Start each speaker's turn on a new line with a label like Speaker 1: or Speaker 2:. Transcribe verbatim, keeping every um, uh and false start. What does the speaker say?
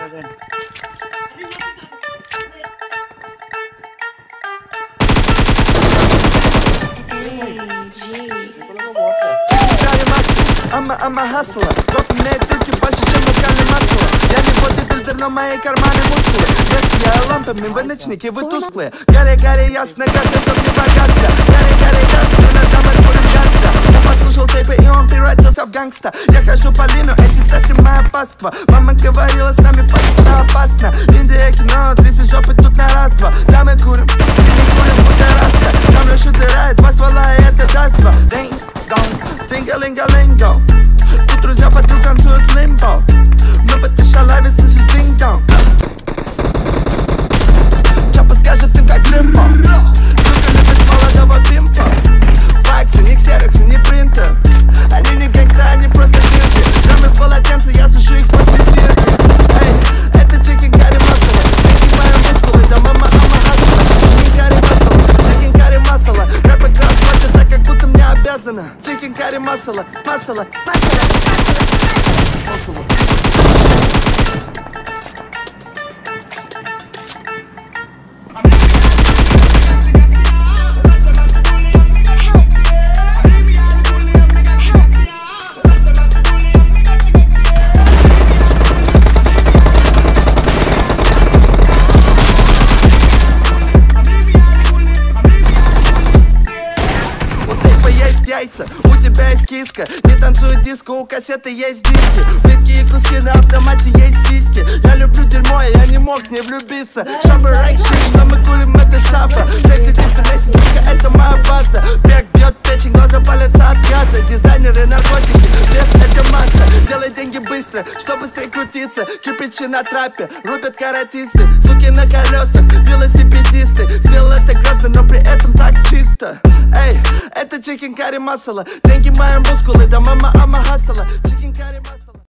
Speaker 1: I'm a, I'm a hustler. Рот меняет трюки больше, чем локальный масло. Я не бодибилдер, но мои карманы мускулы. Если я лампами, вы ночники, вы тусклые. Кari, Kari, ясно, как это не богатство. Kari, Kari, ясно, на дамы курим гангста. Он послушал тейпы, и он превратился в гангста. Я хожу по лину, эти тати моя паства. Мама говорила, с нами факта опасно. Индия, кино, тряси жопы тут на раз-два. Дамы курим, и не курим, будто раска. Сам лишь утирает, два ствола, и это даст два. Тинга-линга-линго. Тут друзья подруг танцуют лимбо. Но в этой шалаве слышишь динг-донг. Чапа скажет им как лимбо. Сука любит молодого пимпа. Факсы, не ксероксы, не принтер. Они не гангста, они просто дирки. Драмы в полотенце, я сушу их после стирки. Эй, это chicken Kari масала. Чикен Kari мускулы, да мама, ама хасала. Chicken Kari масала, chicken Kari масала. Рэп играл платят так, как будто мне обязана. Chicken Kari масала, масала, масала, масала. Яйца, у тебя есть киска. Не танцует диско, у кассеты есть диски. Плитки и куски на автомате есть сиськи. Я люблю дерьмо, и я не мог не влюбиться. Шамбер рейкшик, но мы курим это шапа. Секси дефинесси, сука, это моя база. Бег бьет печень, глаза палятся от газа. Дизайнеры, наркотики, вес это масса. Делай деньги быстро, что быстрее крутиться. Кирпичи на трапе, рубят каратисты. Суки на колесах, велосипедисты. Сделал это грозно, но при этом так чисто. Эй, это chicken Kari масала. Деньги мои мускулы, да мама, ама хасала. Chicken Kari масала.